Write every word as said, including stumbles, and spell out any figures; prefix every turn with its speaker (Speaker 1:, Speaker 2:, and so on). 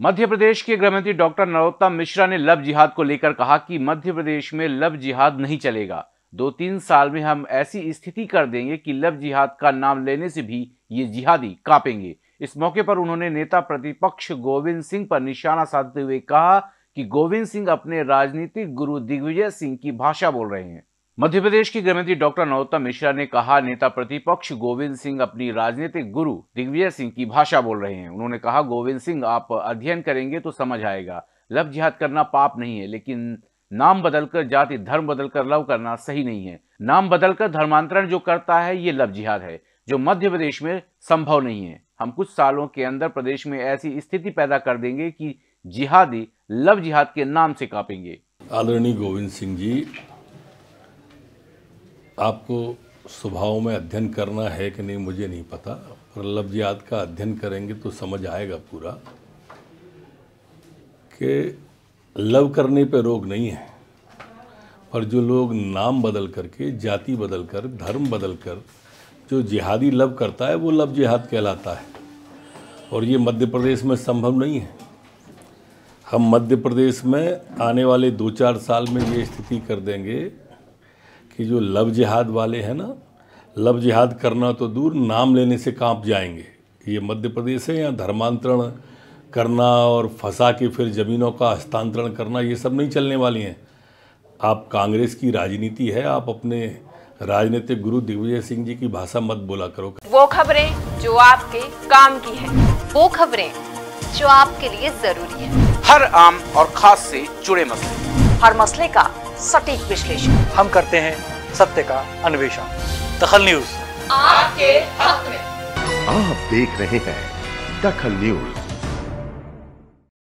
Speaker 1: मध्य प्रदेश के गृहमंत्री डॉक्टर नरोत्तम मिश्रा ने लव जिहाद को लेकर कहा कि मध्य प्रदेश में लव जिहाद नहीं चलेगा। दो तीन साल में हम ऐसी स्थिति कर देंगे कि लव जिहाद का नाम लेने से भी ये जिहादी कांपेंगे। इस मौके पर उन्होंने नेता प्रतिपक्ष गोविंद सिंह पर निशाना साधते हुए कहा कि गोविंद सिंह अपने राजनीतिक गुरु दिग्विजय सिंह की भाषा बोल रहे हैं। मध्य प्रदेश के गृहमंत्री डॉक्टर नरोत्तम मिश्रा ने कहा, नेता प्रतिपक्ष गोविंद सिंह अपनी राजनीतिक गुरु दिग्विजय सिंह की भाषा बोल रहे हैं। उन्होंने कहा, गोविंद सिंह आप अध्ययन करेंगे तो समझ आएगा, लव जिहाद करना पाप नहीं है, लेकिन नाम बदलकर जाति धर्म बदलकर लव करना सही नहीं है। नाम बदलकर धर्मांतरण जो करता है ये लव जिहाद है, जो मध्य प्रदेश में संभव नहीं है। हम कुछ सालों के अंदर प्रदेश में ऐसी स्थिति पैदा कर देंगे कि जिहादी लव जिहाद के नाम से कांपेंगे।
Speaker 2: आदरणीय गोविंद सिंह जी, आपको स्वभाव में अध्ययन करना है कि नहीं मुझे नहीं पता, पर लव जिहाद का अध्ययन करेंगे तो समझ आएगा पूरा कि लव करने पे रोक नहीं है, पर जो लोग नाम बदल करके, जाति बदल कर, धर्म बदल कर जो जिहादी लव करता है वो लव जिहाद कहलाता है। और ये मध्य प्रदेश में संभव नहीं है। हम मध्य प्रदेश में आने वाले दो चार साल में ये स्थिति कर देंगे कि जो लव जिहाद वाले हैं ना, लव जिहाद करना तो दूर, नाम लेने से कांप जाएंगे। ये मध्य प्रदेश है, यहाँ धर्मांतरण करना और फंसा के फिर ज़मीनों का हस्तांतरण करना ये सब नहीं चलने वाली हैं। आप कांग्रेस की राजनीति है, आप अपने राजनीतिक गुरु दिग्विजय सिंह जी की भाषा मत बोला करो।
Speaker 3: वो खबरें जो आपके काम की है,
Speaker 4: वो खबरें जो आपके लिए जरूरी है,
Speaker 1: हर आम और खास से जुड़े मसले,
Speaker 4: हर मसले का सटीक विश्लेषण
Speaker 5: हम करते हैं, सत्य का अन्वेषण। दखल न्यूज
Speaker 3: आपके हक में।
Speaker 6: आप देख रहे हैं दखल न्यूज।